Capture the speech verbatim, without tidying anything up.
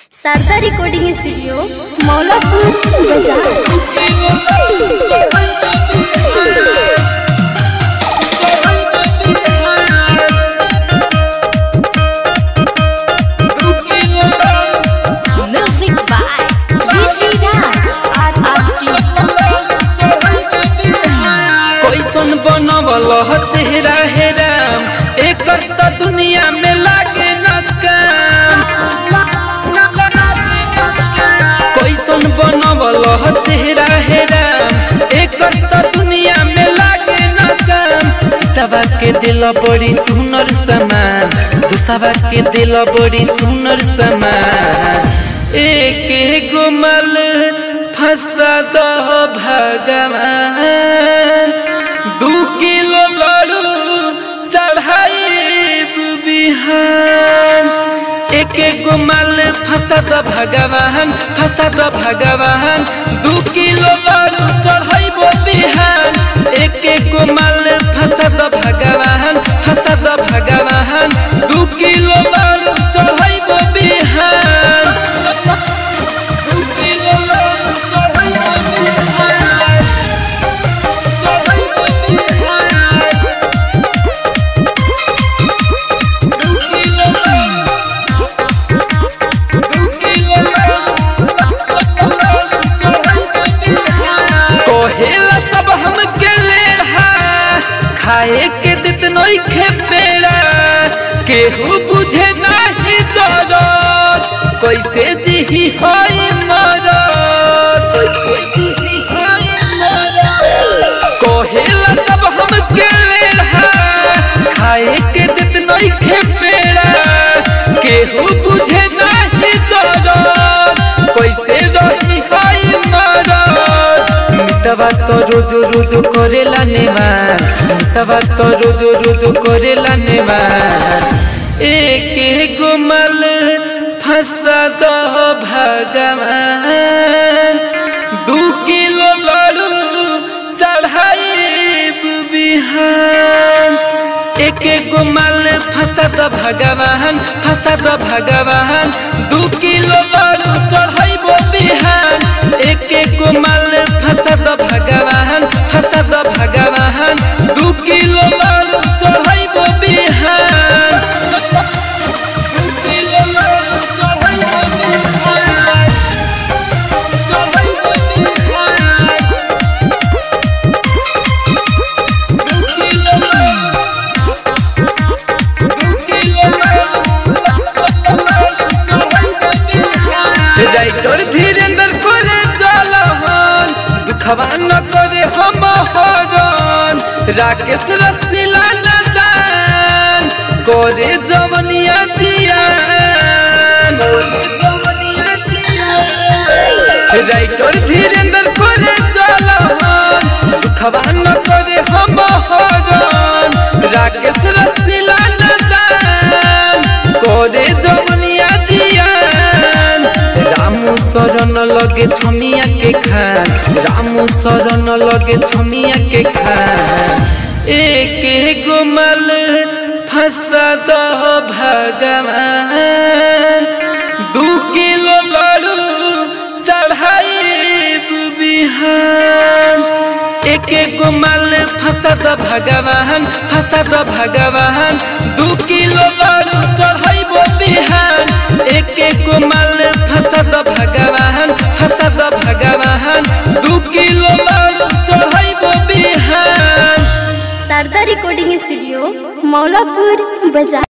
Sharda recording studio Maulapur music by Rishi Raj R R T. कैसन बनवल चेहरा हे राम, एकर त दुनिया में लागे न काम। कैसन बनवल चेहरा हे राम, एकर त दुनिया में लागे न काम। तबा के दिल बड़ी सुनर समान, दूसरा के दिल बड़ी सुनर समान। एक गुमल फंसा दो भगवान, दू किलो लड़ू चढ़ाई बिहान। एक गुमल फंसा दो भगवान, फंसा दो भगवान, दू किलो लड़ू चढ़ाई बिहान। एक गुमल फंसा दो भगवान, फंसा दो भगवान, दू किलो लड़ू चढ़ाई बिहान। कोहेला सब हम के ले खाए के दित नई खे पेड़ा, केहू बुझे नाही दरद, कैसे जी होई मरद, कैसे जी होई मरद। कोहेला सब हम के ले खाए के दित नई खे पेड़ा, केहू बुझे नाही दरद, कैसे रही होई मरद। मितवा तो रोज रोज करेला नेवान, मितवा तो रोज रोज करेला नेवान। एक गुमल फंसा दो भगवान, दू किलो लड़ू चढ़ाई बिहान। एक गुमल फंसा दो भगवान, फंसा दो भगवान, दू किलो लड़ू चढ़ाई बिहान। एक गुमल फंसा दो भगवान, फंसा दो भगवान, दू किलो लड़ू चढ़ाई बिहान। दू किलो लड़ू चढ़ाई बिहान, चढ़ाई बिहान। दू किलो लड़ू, दू किलो लड़ू चढ़ाई बिहान। राइटर धीरेन्द्र करे चलहन, दुखवा न करे हम हरन। राकेश रसीला नदान करे जवनिया दियान, राइटर धीरेन्द्र करे चलहन, दुखवा न करे हम हरन। राकेश रसीला नदान करे जवनिया दियान। रामू शरण लगे छमिया के खान, रामू शरण लगे छमिया के खान। एक गुमल फंसा दो भगवान, दू किलो लड़ू चढ़ाई बिहान। एक गुमल फंसा दो भगवान, फंसा दो भगवान, दू किलो लड़ू चढ़ाई बिहान। एक गुमल फंसा दो भगवान, फंसा दो भगवान, दू किलो लड़ू चढ़ाई बिहान। शारदा रिकॉर्डिंग स्टूडियो मौलापुर बाजार।